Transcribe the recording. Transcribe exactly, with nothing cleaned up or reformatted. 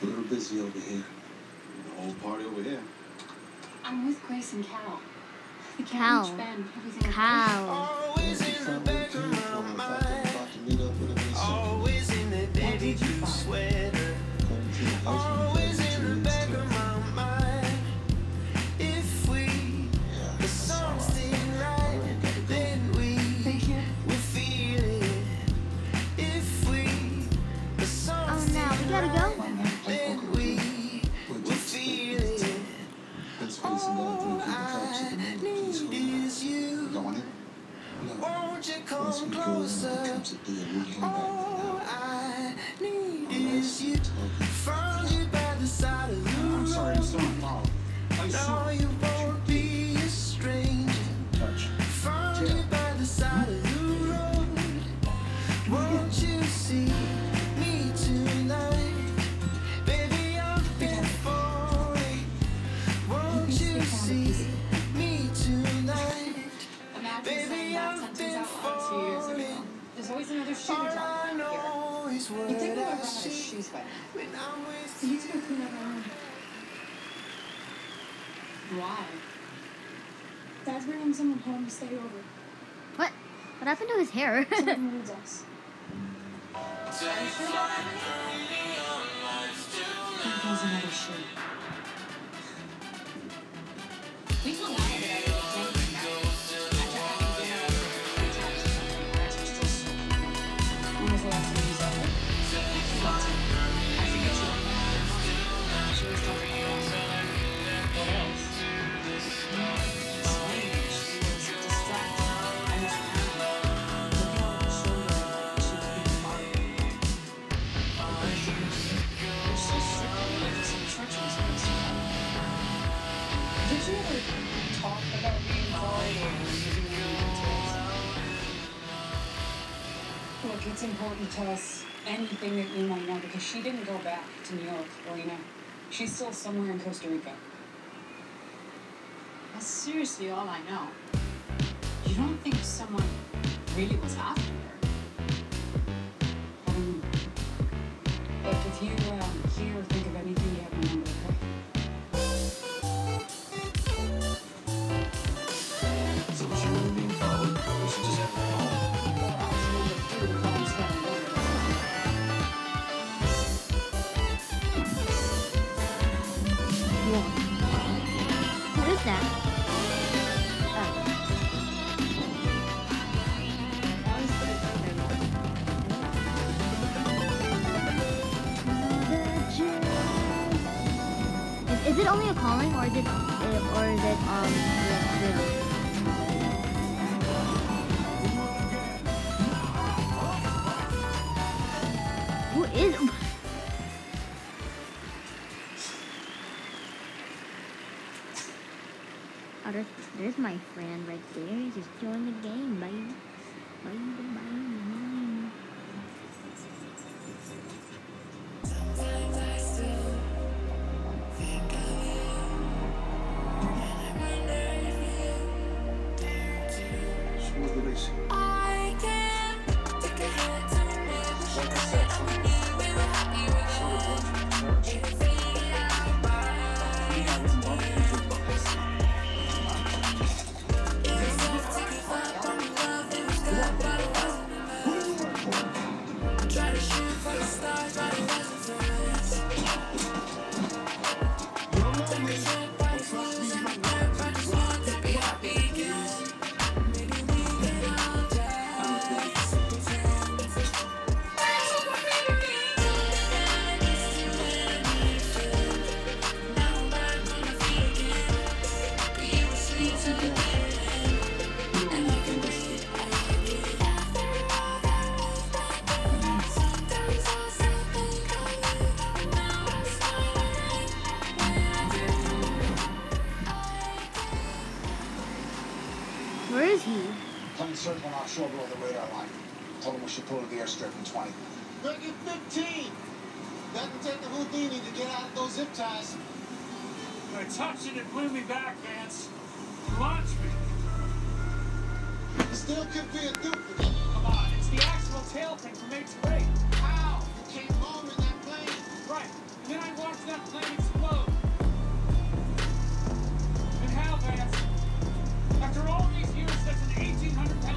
A little busy over here. The whole party over here. I'm with Grace and Cal. We can't Cal. reach Ben. Everything Cal. Always in the back of my mind. Always in that baby blue sweater. Always in the back of my mind. If we the something right, then we we feel it. If we the something Oh no, we gotta go. then we we feel it. All I need is you. Won't you come closer? All I need is you. Found you by the side of the road. I'm sorry, I'm so involved. No, you won't be a stranger. Found you by the side of the road. Won't you see me tonight? Baby, I've been falling. Won't you see me tonight? Imagine Baby, saying that I've sentence been out loud two years ago. falling. There's always another shoe All to I drop here. know is what You think we'll I ever have his see shoes wet? when I'm with So he's gonna clean up our room. Why? Dad's bringing someone home to stay over. What? What happened to his hair? Someone needs us. Are you sure about that? There's another shoe. We told Naya that I would thank you now. After having dinner, we talked to something where it's still soaked. When was the last time you saw her? Lots of I forget you. She was talking about what else? Strange. She was distracted. I was around. Looking over her shoulder, she was being marked. They're so strict with this instructions supposed to have. Did you ever talk about being followed or using any details? Look, it's important to us, anything that you might know, because she didn't go back to New York, Elena. She's still somewhere in Costa Rica. That's seriously all I know. You don't think someone really was after her? Um, look, if you um, hear or think of anything, you have my number, okay? So was she really being followed? Or she just had her home? What is that? Oh. Is, is it only a calling, or is it, uh, or is it um real? Who is? Oh, there's, there's my friend right there. Just join the game, baby. Baby, baby. Sometimes I still think of you, and I wonder if you dare to. She was the race. I can't take a hit to me. I knew we were happy with it. If we are right, it's tough to give up on the love that was good, but it wasn't enough. Try to shoot for the stars, but it wasn't for us. Take a trip, but it's losing my grip. I just want to be happy again. Maybe we can all just pretend. That's what we're doing. Just too many to now I'm back on my feet again. You were sweet to the end, and I can breathe again. After all that we've been through, sometimes I still think of you. Now I'm smiling when I do. Where is he? Plane circling offshore below the radar line. Told him we should pull to the airstrip in twenty. Look at fifteen. Doesn't take a Houdini to get out of those zip ties. I touched it, it blew me back, Vance. Launch me. Still could be a duplicate. Come on, it's the actual tail thing from eight to eight. How? You came home in that plane. Right. And Then I watched that plane explode. And how, Vance? After all these years, such an eighteen hundred